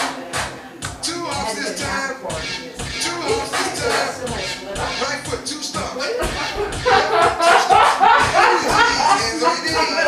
Two hops this time. Two hops this time. Right foot, two stumps. Two stumps. Hands on your knees.